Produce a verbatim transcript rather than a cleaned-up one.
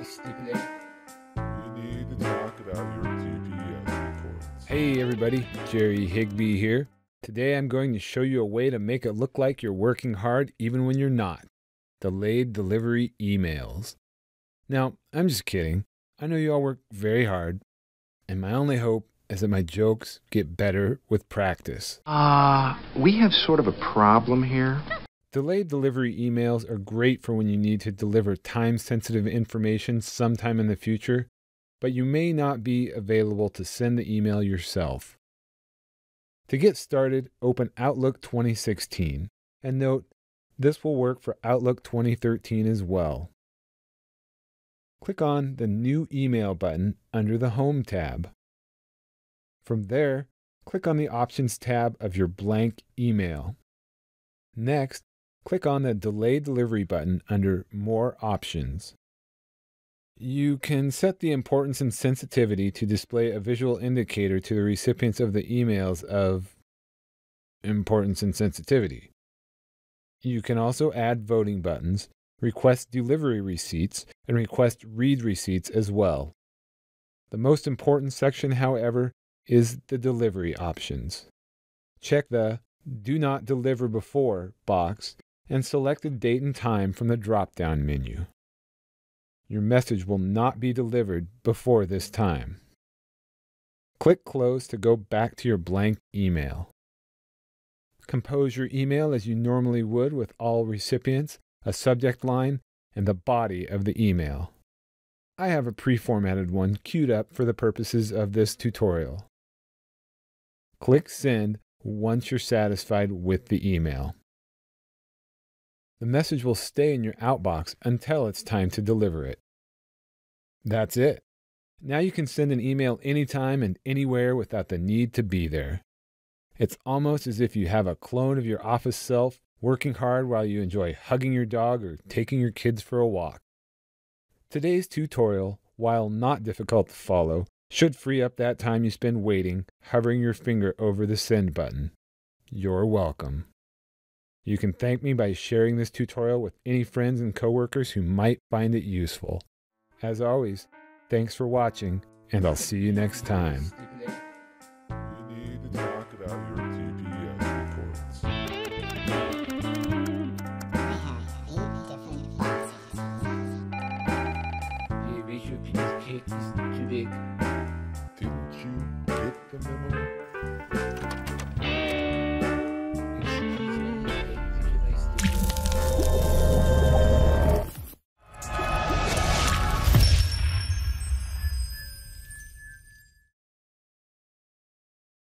stupid. We need to talk about your G P S reports. Hey everybody, Jerry Higbee here. Today I'm going to show you a way to make it look like you're working hard even when you're not. Delayed delivery emails. Now, I'm just kidding. I know you all work very hard, and my only hope is that my jokes get better with practice. Uh, we have sort of a problem here. Delayed delivery emails are great for when you need to deliver time-sensitive information sometime in the future, but you may not be available to send the email yourself. To get started, open Outlook twenty sixteen, and note, this will work for Outlook twenty thirteen as well. Click on the New Email button under the Home tab. From there, click on the Options tab of your blank email. Next, click on the Delayed Delivery button under More Options. You can set the importance and sensitivity to display a visual indicator to the recipients of the emails of importance and sensitivity. You can also add voting buttons, request delivery receipts, and request read receipts as well. The most important section, however, is the delivery options. Check the Do Not Deliver Before box and select a date and time from the drop-down menu. Your message will not be delivered before this time. Click Close to go back to your blank email. Compose your email as you normally would with all recipients, a subject line, and the body of the email. I have a pre-formatted one queued up for the purposes of this tutorial. Click Send once you're satisfied with the email. The message will stay in your outbox until it's time to deliver it. That's it. Now you can send an email anytime and anywhere without the need to be there. It's almost as if you have a clone of your office self working hard while you enjoy hugging your dog or taking your kids for a walk. Today's tutorial, while not difficult to follow, should free up that time you spend waiting, hovering your finger over the send button. You're welcome. You can thank me by sharing this tutorial with any friends and coworkers who might find it useful. As always, thanks for watching, and I'll see you next time.